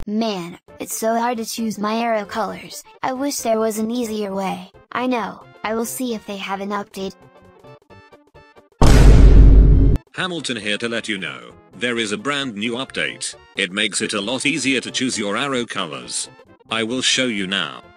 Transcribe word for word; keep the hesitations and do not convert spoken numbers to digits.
Man, it's so hard to choose my arrow colors. I wish there was an easier way. I know, I will see if they have an update. Hamilton here to let you know, there is a brand new update. It makes it a lot easier to choose your arrow colors. I will show you now.